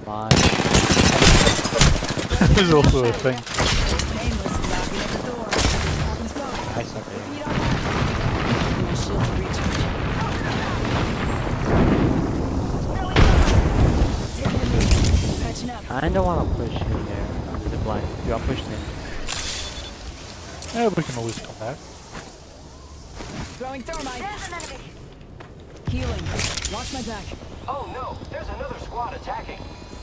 on. This is also a thing. I suck at it. I don't want to push in there under the blind. You are pushing in. Yeah, we can always come back. Throwing thermite. There's an enemy. Healing. Watch my back. Oh no, there's another squad attacking.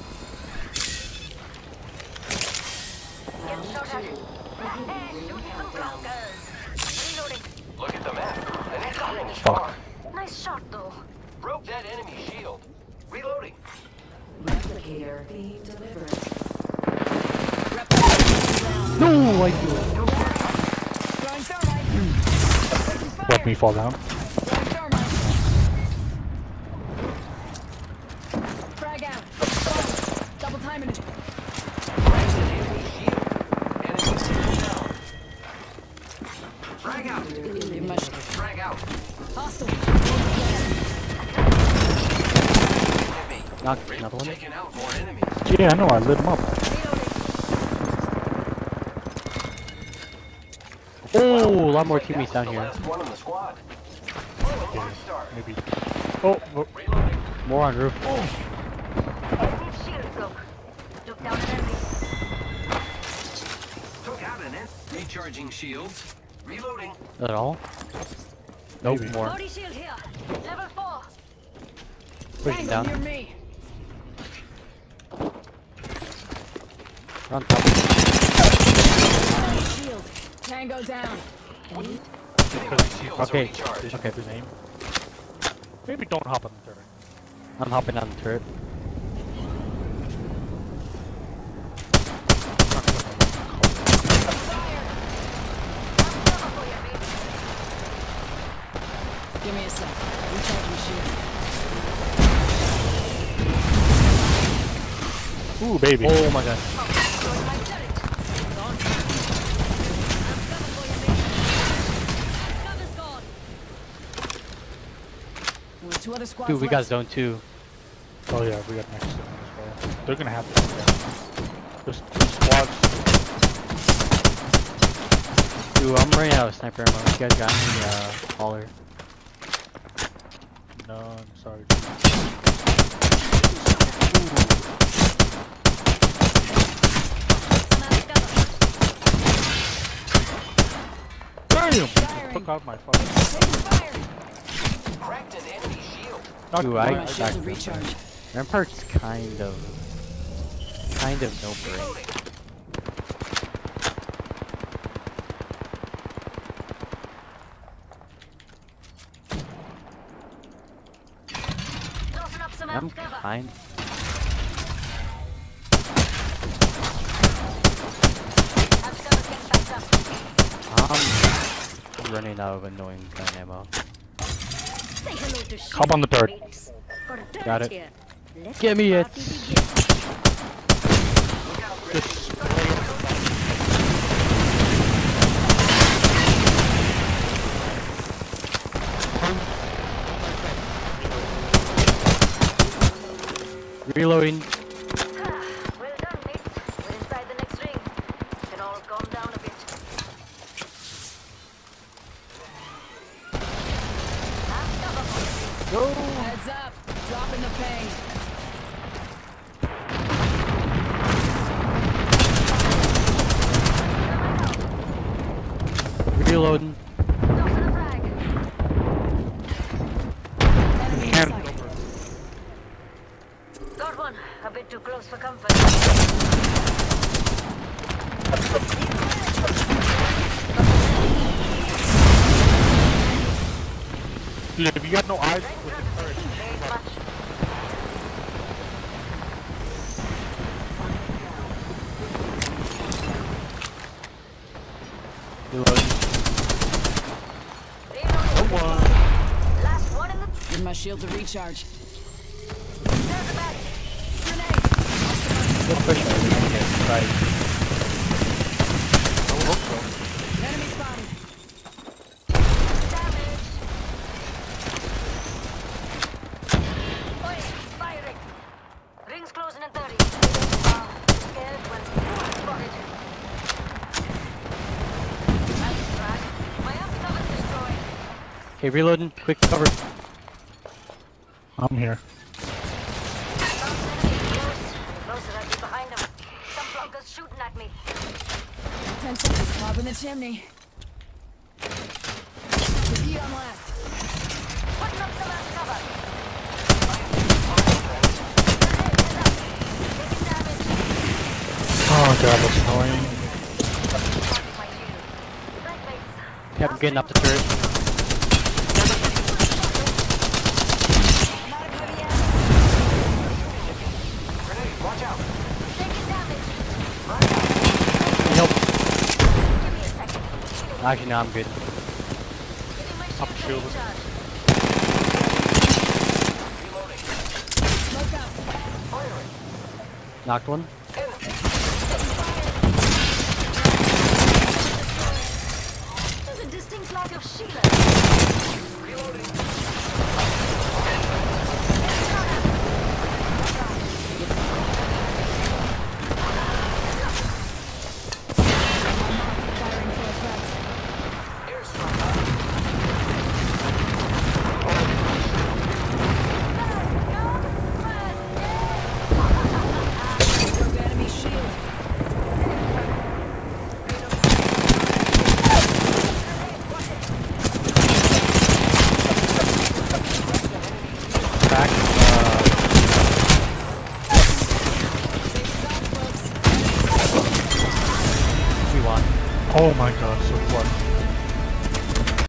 Get shot at. Hey, shoot some bunkers. Reloading. Look at the map. The next ring is Fuck. far. Nice shot, though. Broke that enemy shield. Reloading. Replicator being delivered. No, I do it. Throwing thermite. Let me fall down. Throwing thermite. Frag out. Double timing it. Breaks an enemy shield. Enemy taken down. Frag out. Give my shit. Frag out. Hostile. Enemy. Knock another one. Taking out more enemies. Yeah, I know, I lit him up. Oh, a lot more teammates down The here. last one in the squad. Oh, a mark star. Maybe. Oh, oh. Reloading. More on roof. Enemy shield broke. Took down an enemy. Took out an enemy. Recharging shields. Reloading. Is that all? Nope, Maybe. more. Body shield here. Level 4. Pushing Tango down. near me. On top. Shield. Tango down. Because Shields Okay. are recharged. Okay. his name. Maybe don't hop on the turret. I'm hopping on the turret. Give me a sec. Recharging shield. Ooh, baby. Oh my god. Two other squads Dude, we got left. zone 2. Oh yeah, we got next to them as well. They're gonna have to. There's 2 squads. Dude, I'm running out of sniper ammo. You guys got any hauler? No, I'm sorry. Damn! Took out my fucking. Cracked an enemy shield. Dude, My I shields are recharged. Ramparts kind of no brain. Reloading. Tossing up some I'm amp cover. kind. Amp cover's getting backed up. I'm running out of annoying gun ammo. Say hello to Hop on the turret. mates. Got a turret Got it. here. Let Give me the it. party begin. Look out, Rick. Just Reloading. Well done, mates. We're inside the next ring. Can all calm down a bit. Have cover for you. Heads up. Dropping the pain. Reloading. Tossing a frag. Enemy in can't. sight. Got one. A bit too close for comfort. Dude, if you got no eyes with the turret, Very much. Reloading. Reloading. Last one in the... Give my shield to recharge. There's a bag. Grenade. Good push. Right. I would hope so. Enemy spotted. Damage. Oi, firing. Rings closing in 30. Scared when spotted. That's a track. My up cover's destroyed. Okay, reloading. Quick cover. I'm here. Found an enemy close. Closer I'd be behind them. Some blockers shooting at me. 10 seconds. Pop in the chimney. Repeat on last. Putting up some last cover. Taking damage. Oh god, that's annoying. Charging my shield. Right base. Yep, I'm getting up the turret. Not a heavy ammo. Grenade, watch out. Taking damage. Nope. Give me a second. Actually, no, I'm good. Giving my Up shield shield. a recharge. Reloading. Smoke out. Firing. Knocked one. There's a distinct lack of Sheila. Reloading. Firing for effect. Airstrike. Broke enemy shield. Back. Safe stop, folks. We won. Oh my god.